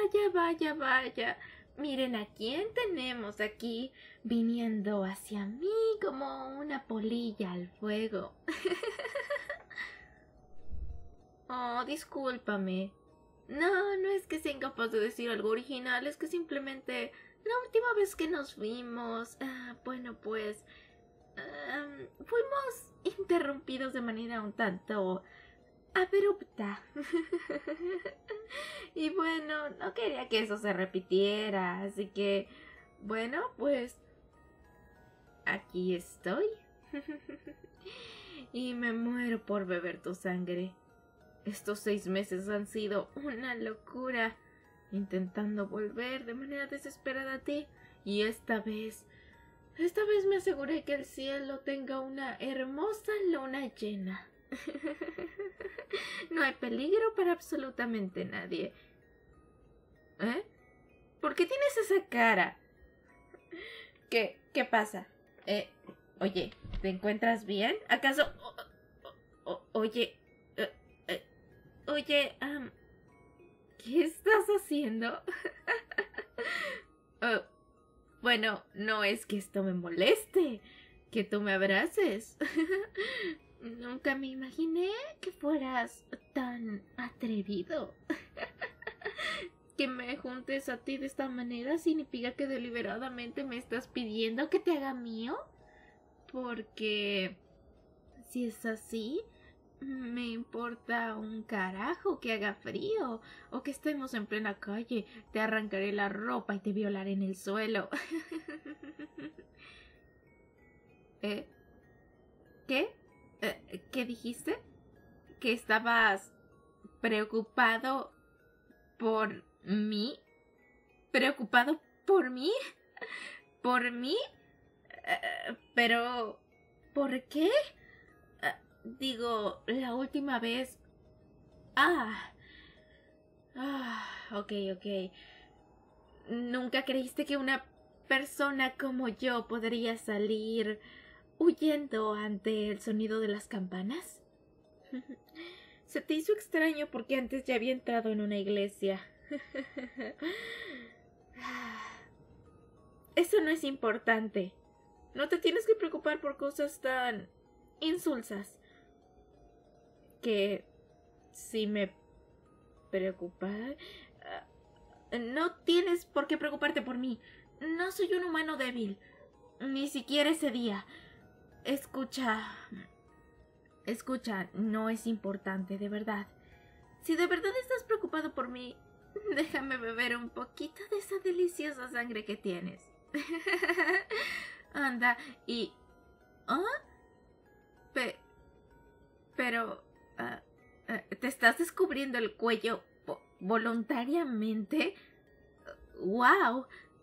vaya, vaya, vaya. Miren a quién tenemos aquí viniendo hacia mí como una polilla al fuego. Oh, discúlpame. No, no es que sea incapaz de decir algo original, es que simplemente la última vez que nos vimos, bueno, pues fuimos interrumpidos de manera un tanto abrupta. Y bueno, no quería que eso se repitiera, así que, bueno, pues aquí estoy. Y me muero por beber tu sangre. Estos 6 meses han sido una locura, intentando volver de manera desesperada a ti. Y esta vez me aseguré que el cielo tenga una hermosa luna llena. No hay peligro para absolutamente nadie. ¿Eh? ¿Por qué tienes esa cara? ¿Qué pasa? Oye, ¿te encuentras bien? ¿Acaso... oye... oye, ¿qué estás haciendo? Bueno, no es que esto me moleste, que tú me abraces. Nunca me imaginé que fueras tan atrevido. Que me juntes a ti de esta manera significa que deliberadamente me estás pidiendo que te haga mío. Porque si es así, me importa un carajo que haga frío o que estemos en plena calle. Te arrancaré la ropa y te violaré en el suelo. ¿Qué? ¿Qué dijiste? ¿Que estabas preocupado por mí? ¿Preocupado por mí? ¿Por mí? Pero... ¿por qué? Digo, la última vez... Ok. ¿Nunca creíste que una persona como yo podría salir huyendo ante el sonido de las campanas? Se te hizo extraño porque antes ya había entrado en una iglesia. Eso no es importante. No te tienes que preocupar por cosas tan insulsas. Que si me preocupa... no tienes por qué preocuparte por mí. No soy un humano débil. Ni siquiera ese día. Escucha, no es importante, de verdad. Si de verdad estás preocupado por mí, déjame beber un poquito de esa deliciosa sangre que tienes. Anda, y... ¿Ah? Pero... ¿te estás descubriendo el cuello voluntariamente? ¡Wow!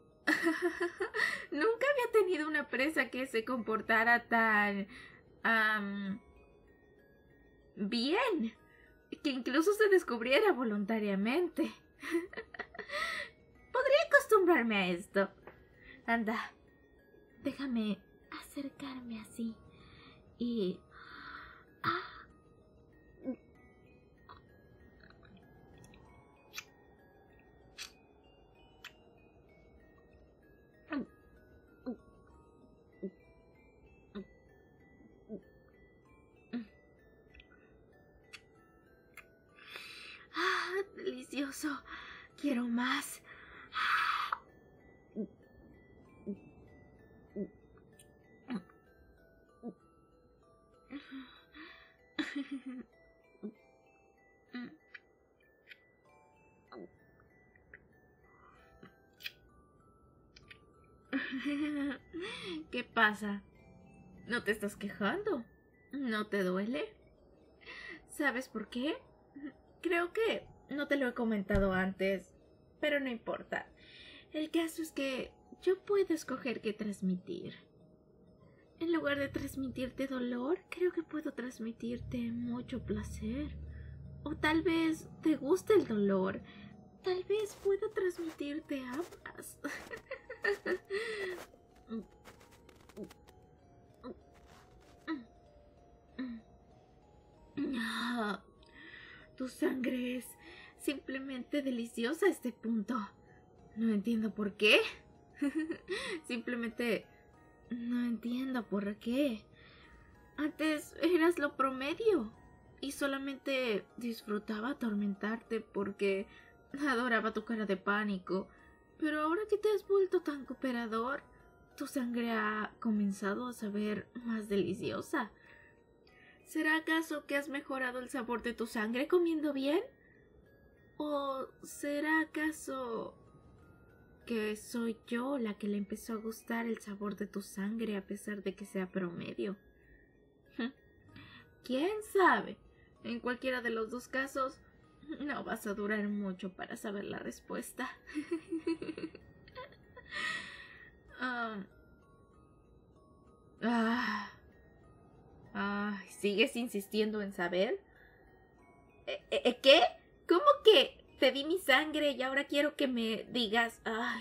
Nunca había tenido una presa que se comportara tan... bien. Que incluso se descubriera voluntariamente. Podría acostumbrarme a esto. Anda, déjame acercarme así. Y... delicioso. Quiero más. ¿Qué pasa? ¿No te estás quejando? ¿No te duele? ¿Sabes por qué? Creo que no te lo he comentado antes, pero no importa. El caso es que yo puedo escoger qué transmitir. En lugar de transmitirte dolor, creo que puedo transmitirte mucho placer. O tal vez te guste el dolor. Tal vez pueda transmitirte ambas. Tu sangre es simplemente deliciosa a este punto. No entiendo por qué. Simplemente no entiendo por qué. Antes eras lo promedio y solamente disfrutaba atormentarte porque adoraba tu cara de pánico. Pero ahora que te has vuelto tan cooperador, tu sangre ha comenzado a saber más deliciosa. ¿Será acaso que has mejorado el sabor de tu sangre comiendo bien? ¿O será acaso que soy yo la que le empezó a gustar el sabor de tu sangre a pesar de que sea promedio? ¿Quién sabe? En cualquiera de los dos casos, no vas a durar mucho para saber la respuesta. ¿Sigues insistiendo en saber? ¿Qué? ¿Cómo que te di mi sangre y ahora quiero que me digas? Ay.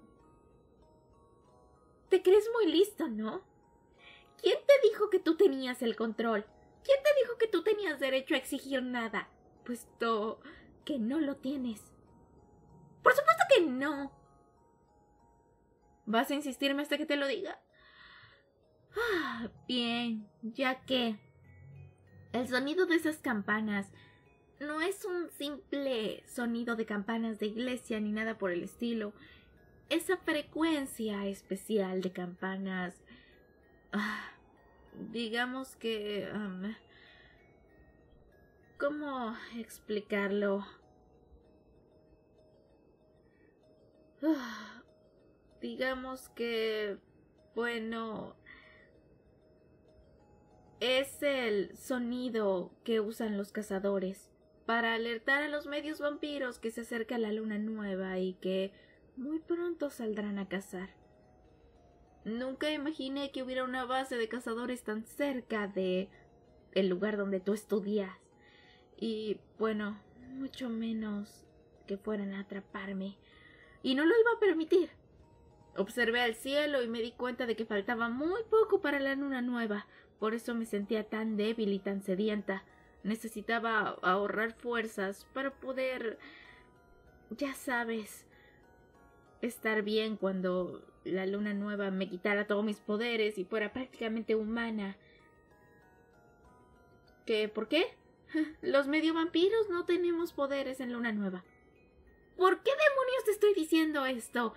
Te crees muy listo, ¿no? ¿Quién te dijo que tú tenías el control? ¿Quién te dijo que tú tenías derecho a exigir nada? Puesto que no lo tienes. ¡Por supuesto que no! ¿Vas a insistirme hasta que te lo diga? Bien, ya que el sonido de esas campanas no es un simple sonido de campanas de iglesia ni nada por el estilo. Esa frecuencia especial de campanas... digamos que... ¿cómo explicarlo? Digamos que... bueno... es el sonido que usan los cazadores para alertar a los medios vampiros que se acerca la luna nueva y que muy pronto saldrán a cazar. Nunca imaginé que hubiera una base de cazadores tan cerca de el lugar donde tú estudias. Y bueno, mucho menos que fueran a atraparme. Y no lo iba a permitir. Observé al cielo y me di cuenta de que faltaba muy poco para la luna nueva. Por eso me sentía tan débil y tan sedienta. Necesitaba ahorrar fuerzas para poder, ya sabes, estar bien cuando la luna nueva me quitara todos mis poderes y fuera prácticamente humana. ¿Qué? ¿Por qué? Los medio vampiros no tenemos poderes en luna nueva. ¿Por qué demonios te estoy diciendo esto?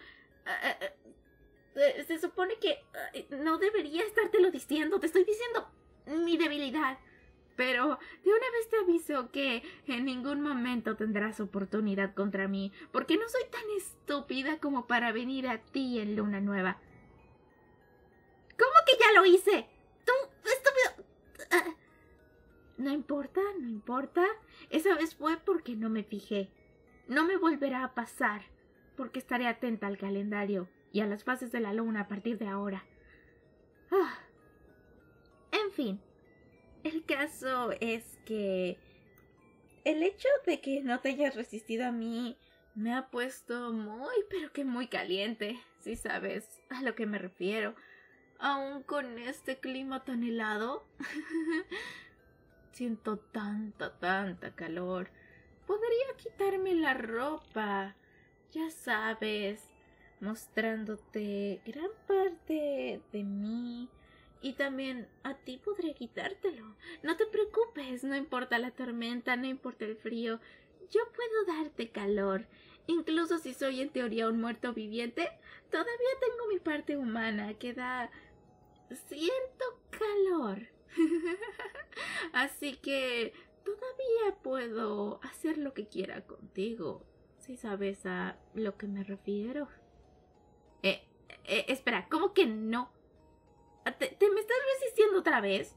Se supone que no debería estártelo diciendo. Te estoy diciendo mi debilidad. Pero de una vez te aviso que en ningún momento tendrás oportunidad contra mí, porque no soy tan estúpida como para venir a ti en luna nueva. ¿Cómo que ya lo hice? ¡Tú, estúpido! No importa, no importa. Esa vez fue porque no me fijé. No me volverá a pasar, porque estaré atenta al calendario y a las fases de la luna a partir de ahora. En fin, el caso es que el hecho de que no te hayas resistido a mí me ha puesto muy, pero que muy caliente, si sabes a lo que me refiero. Aún con este clima tan helado, siento tanta calor. Podría quitarme la ropa, ya sabes, mostrándote gran parte de mí. Y también a ti podría quitártelo. No te preocupes, no importa la tormenta, no importa el frío. Yo puedo darte calor. Incluso si soy en teoría un muerto viviente, todavía tengo mi parte humana que da cierto calor. Así que todavía puedo hacer lo que quiera contigo, si sabes a lo que me refiero. Espera, ¿cómo que no? ¿Te me estás resistiendo otra vez?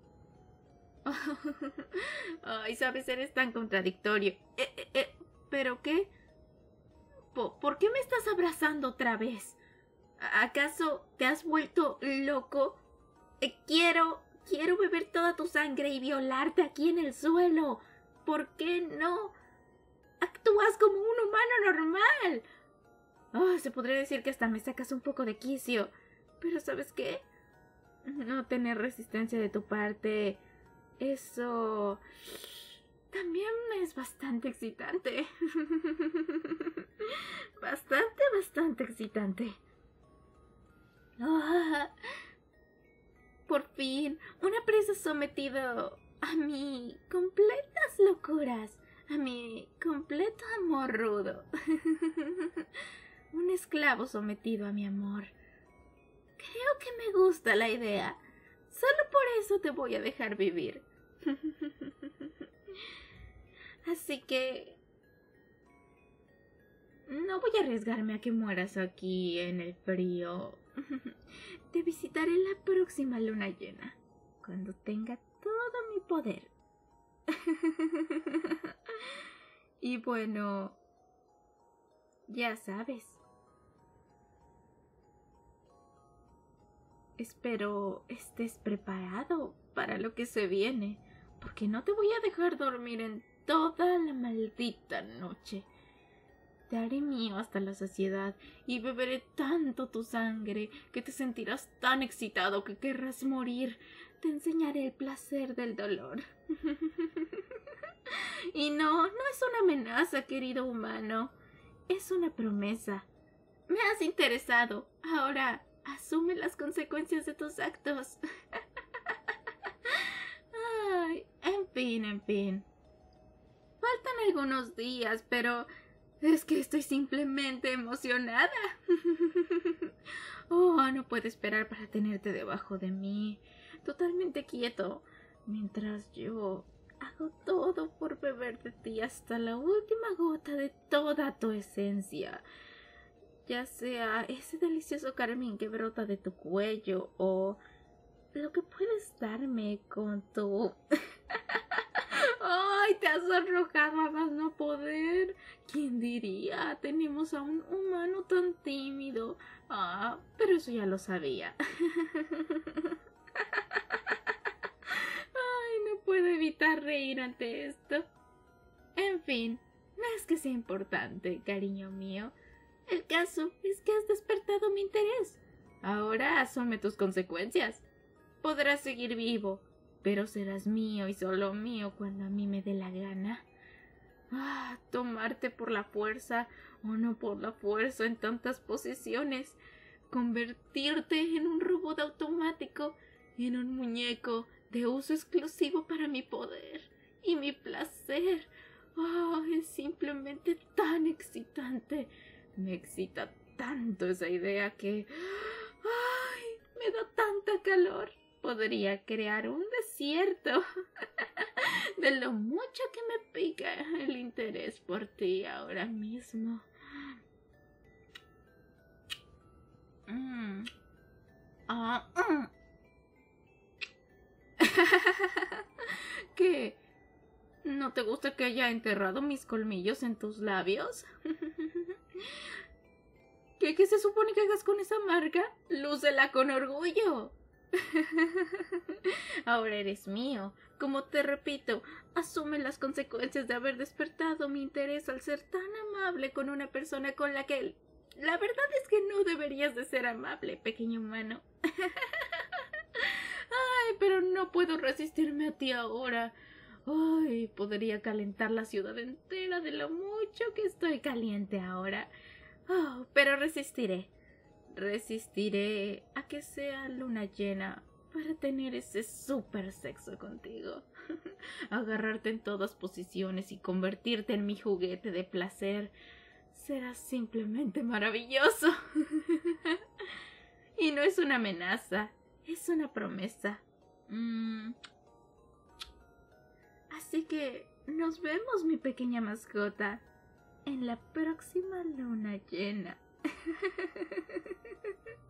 Ay, sabes, eres tan contradictorio. ¿Pero qué? ¿Por qué me estás abrazando otra vez? ¿Acaso te has vuelto loco? Quiero beber toda tu sangre y violarte aquí en el suelo. ¿Por qué no actúas como un humano normal? Se podría decir que hasta me sacas un poco de quicio. Pero ¿sabes qué? No tener resistencia de tu parte, eso también es bastante excitante. Bastante excitante. Ah, por fin, una presa sometido a mi completas locuras, a mi completo amor rudo. Un esclavo sometido a mi amor. Creo que me gusta la idea. Solo por eso te voy a dejar vivir. Así que no voy a arriesgarme a que mueras aquí en el frío. Te visitaré la próxima luna llena, cuando tenga todo mi poder. Y bueno, ya sabes. Espero estés preparado para lo que se viene, porque no te voy a dejar dormir en toda la maldita noche. Te haré mío hasta la saciedad y beberé tanto tu sangre que te sentirás tan excitado que querrás morir. Te enseñaré el placer del dolor. Y no es una amenaza, querido humano. Es una promesa. Me has interesado. Ahora asume las consecuencias de tus actos. Ay, en fin. Faltan algunos días, pero es que estoy simplemente emocionada. Oh, no puedo esperar para tenerte debajo de mí, totalmente quieto, mientras yo hago todo por beber de ti hasta la última gota de toda tu esencia. Ya sea ese delicioso carmín que brota de tu cuello o lo que puedes darme con tu... ¡Ay, te has arrojado a más no poder! ¿Quién diría? Tenemos a un humano tan tímido. Ah, pero eso ya lo sabía. Ay, no puedo evitar reír ante esto. En fin, no es que sea importante, cariño mío. El caso es que has despertado mi interés. Ahora asume tus consecuencias. Podrás seguir vivo, pero serás mío y solo mío cuando a mí me dé la gana. Ah, tomarte por la fuerza o no por la fuerza en tantas posiciones. Convertirte en un robot automático, en un muñeco de uso exclusivo para mi poder y mi placer. Oh, es simplemente tan excitante. Me excita tanto esa idea que... ¡ay! Me da tanta calor. Podría crear un desierto de lo mucho que me pica el interés por ti ahora mismo. ¿Qué? ¿No te gusta que haya enterrado mis colmillos en tus labios? ¿Qué se supone que hagas con esa marca? ¡Lúcela con orgullo! Ahora eres mío. Como te repito, asume las consecuencias de haber despertado mi interés al ser tan amable con una persona con la que... La verdad es que no deberías de ser amable, pequeño humano. Ay, pero no puedo resistirme a ti ahora. Ay, podría calentar la ciudad entera de lo mucho que estoy caliente ahora. Oh, pero resistiré. Resistiré a que sea luna llena para tener ese súper sexo contigo. Agarrarte en todas posiciones y convertirte en mi juguete de placer. Será simplemente maravilloso. Y no es una amenaza, es una promesa. Así que nos vemos, mi pequeña mascota, en la próxima luna llena.